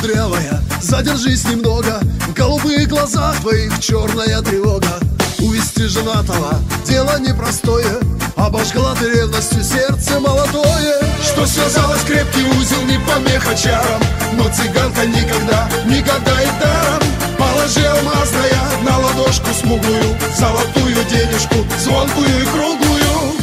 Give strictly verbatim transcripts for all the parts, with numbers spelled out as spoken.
кудрявая, задержись немного. В голубых глазах твоих черная тревога. Увести женатого — дело непростое, обожгла ты ревностью сердце молодое. Что связалось крепкий узел, не помеха чарам, но цыганка никогда, никогда и даром. Положи алмазная на ладошку смуглую золотую денежку, звонкую и круглую.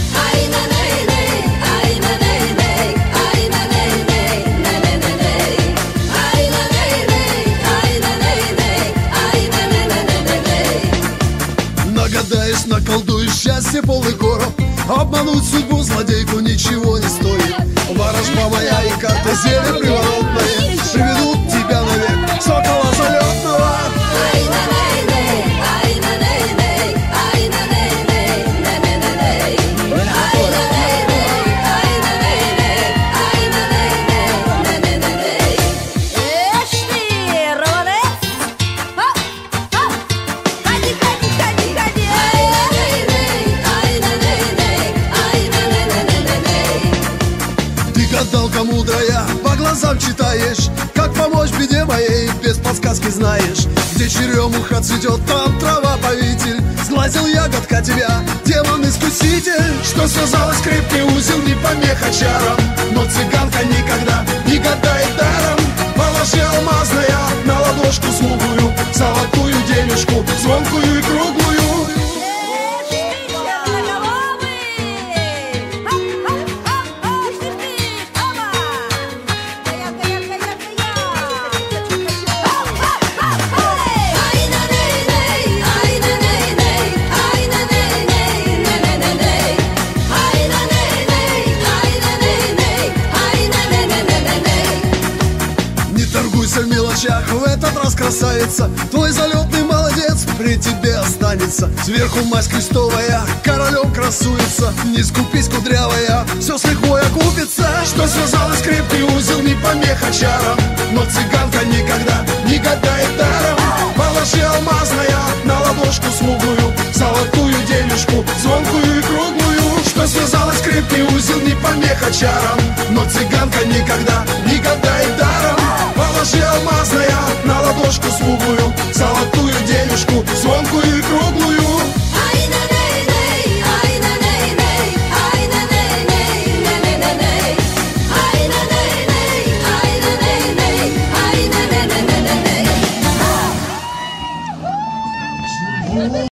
Нагадаешь, наколдуешь счастье полный короб, обмануть судьбу злодейку ничего не стоит. Ворожба моя и карта зелья приворотная приведут тебя навек сокола залетного. Гадалка мудрая, по глазам читаешь, как помочь беде моей, без подсказки знаешь. Где черемуха цветет, там трава-повитель. Сглазил ягодка тебя, демон-искуситель. Что связалось крепкий узел, не помеха чарам, но цыганка никогда, не гадает даром. Положи алмазная на ладошку смуглую золотую денежку, звонкую и круглую. В мелочах в этот раз, красавица, твой залетный молодец при тебе останется. Сверху мазь крестовая, королем красуется. Не скупись, кудрявая, все с лихвой окупится. Что связалось крепкий узел, не помеха чарам, но цыганка никогда, не гадает даром. Положи алмазная на ладошку смуглую золотую денежку, звонкую и круглую. Что связалось крепкий узел, не помеха чарам, но цыганка никогда, не гадает даром. Положи алмазная на ладошку смуглую